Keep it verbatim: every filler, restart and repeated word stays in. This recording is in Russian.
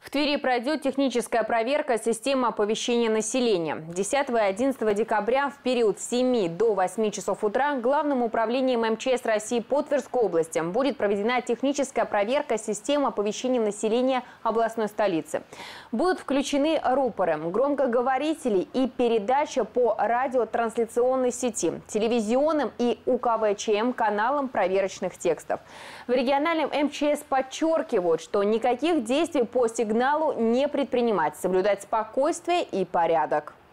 В Твери пройдет техническая проверка системы оповещения населения. десятого и одиннадцатого декабря в период с семи до восьми часов утра Главным управлением эм че эс России по Тверской области будет проведена техническая проверка системы оповещения населения областной столицы. Будут включены рупоры, громкоговорители и передача по радиотрансляционной сети, телевизионным и у ка вэ че эм каналам проверочных текстов. В региональном эм че эс подчеркивают, что никаких действий по сигналу не предпринимать, соблюдать спокойствие и порядок.